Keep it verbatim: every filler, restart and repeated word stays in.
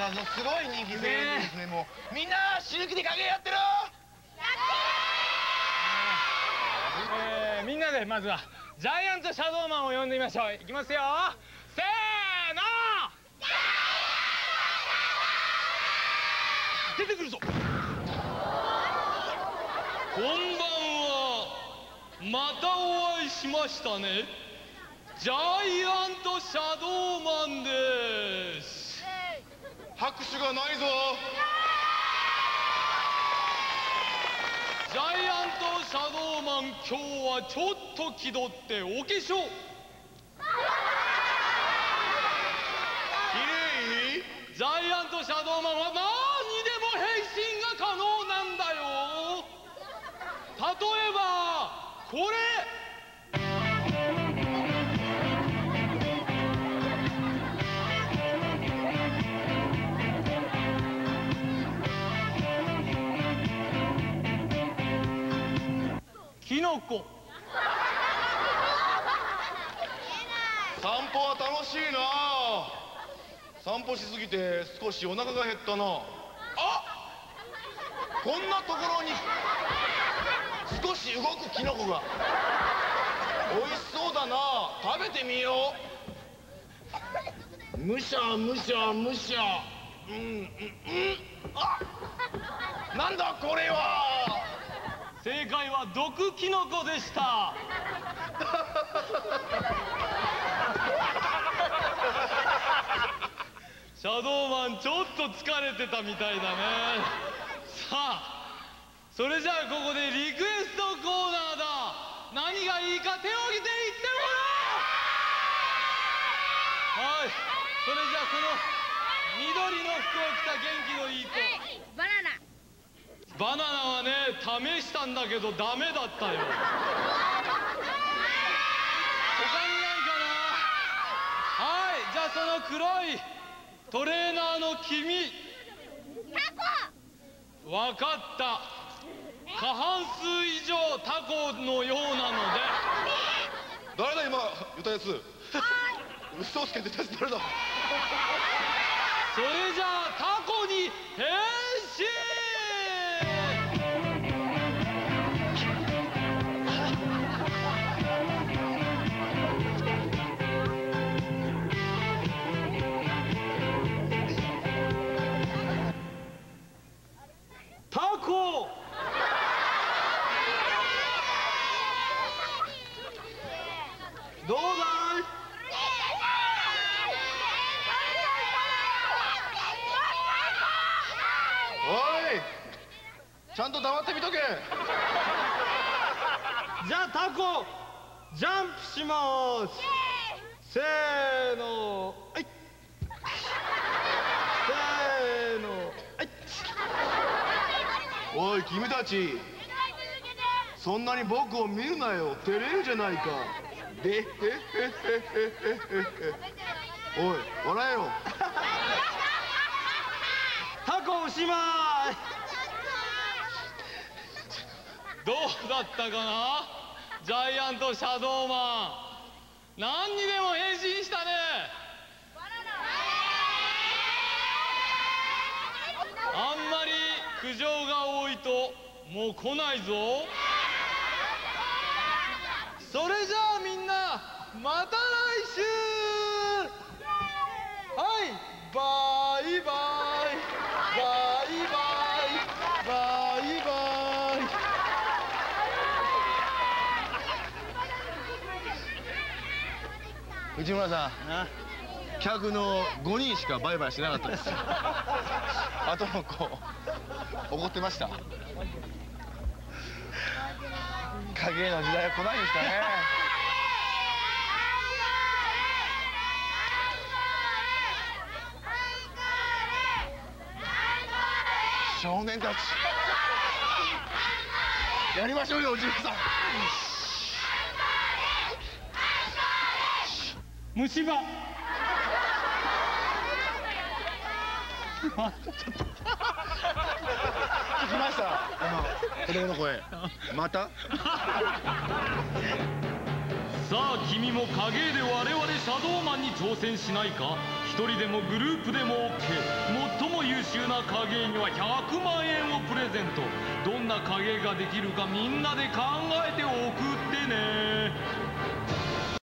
謎すごい人気声優ですね。もうみんな死ぬ気で影やってる。 えー、みんなでまずはジャイアントシャドーマンを呼んでみましょう。いきますよ、せーの。出てくるぞ。こんばんは。またお会いしましたね。ジャイアントシャドーマンです。 拍手がないぞ。 ジャイアントシャドーマン、今日はちょっと気取ってお化粧きれい。ジャイアントシャドーマンは何にでも変身が可能なんだよ。例えばこれ。キノコ。 散歩は楽しいな。散歩しすぎて少しお腹が減ったな。あ、こんなところに少し動くキノコが。美味しそうだな。食べてみよう。むしゃむしゃむしゃ。うんうんうん。あ、なんだこれは。 正解は毒キノコでした。シャドーマンちょっと疲れてたみたいだね。さあ、それじゃあここでリクエストコーナーだ。何がいいか手を挙げて言ってもらおう。はい、それじゃあこの緑の服を着た元気のいい子、 バナナ。 バナナはね、試したんだけどダメだったよ。他にないかな。はい、じゃあその黒いトレーナーの君。 タコ。わかった。過半数以上タコのようなので。 誰だ今言ったやつ。嘘つけてたやつ誰だ。 それじゃあタコに変身。タコ。どうだい。 おい、ちゃんと黙ってみとけ。 じゃあタコジャンプします。せーの、はい。せーの、はい。 おい君たち、そんなに僕を見るなよ。照れるじゃないか。でへへへへへへ。おい笑えよ。 タコおしまい。どうだったかな、ジャイアントシャドーマン。何にでも変身したね。あんまり苦情が多いともう来ないぞ。それじゃあみんなまた来週。はい、バイバイバイバイバイバイ。 内村さん、客のごにんしかバイバイしなかったです。あとの子怒ってました。影の時代は来ないんですかね。少年たちやりましょうよ、内村さん。 虫歯。 聞きました、あの子供の声。また。 さあ君も影絵で我々シャドーマンに挑戦しないか。一人でもグループでも OK。 最も優秀な影絵にはひゃくまんえんをプレゼント。どんな影絵ができるかみんなで考えて送ってね。